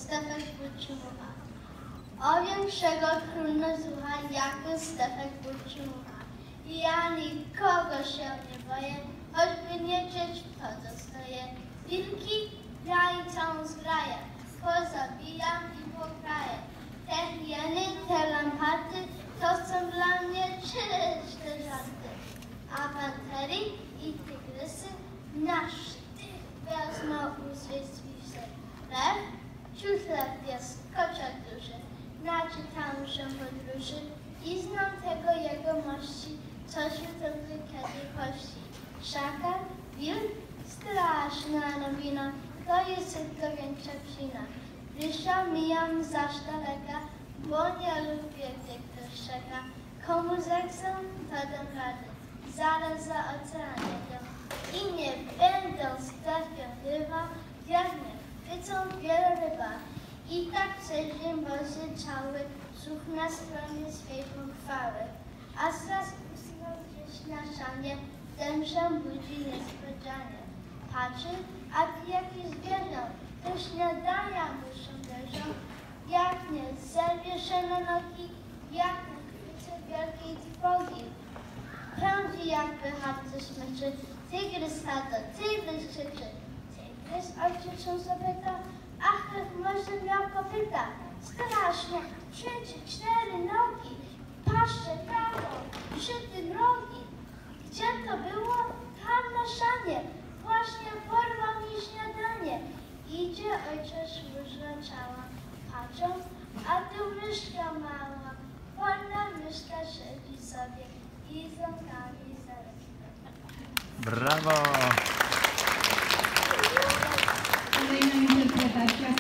Stefek Bucimucha. O większego trudno słucha, jak Stefek Bucimucha. I ja nikogo się nie boję, choćby nie wiedzieć, kto dostaje. Wilki, ja i całą zgraję, pozabijam i pokraję. Te hieny, te lamparty, to są dla mnie czyste żarty. A pantery i tygrysy na sztych wezmą u swej swisy. Lew, ciut lew jest koczek duży, naczytam się podróży i znam tego jegomości, co się tylko kiedy kości. Szakal, wilk, straszna nowina, to jest tylko większa psina. Rysia mijam zaś daleka, bo nie lubię, gdy ktoś czeka. Komu zechcę, to dam rady, zaraz za ocean jadę. I nie będę strafionywał, jak mnie chwycą wieloryba. I tak przeżyję Boży cały, słuch na stronie swej pochwały. A zraz usnął gdzieś na szanie, ten się budzi niespodzianie. Patrzy, a ty jakiś zwierzę, do śniadania muszą leżą. Jak nie zerwie się na nogi, jak nie chwycę wielkiej trwogi. Pędzi jakby chatce smyczy, tygrys tato, tygrys krzyczy. Tygrys ojciec się zapyta, ach, tak może miał kopyta. Strasznie, 3 czy 4 nogi, paszcze prawo, przy tym rogi. Gdzie to było? Tam na szanie, właśnie porwał mi śniadanie. Idzie ojciec wyżraczała, patrzą, a tu myszka mała, wolna myszka siedzi sobie i z oczami zarasta. Brawo! Kolejna interpretacja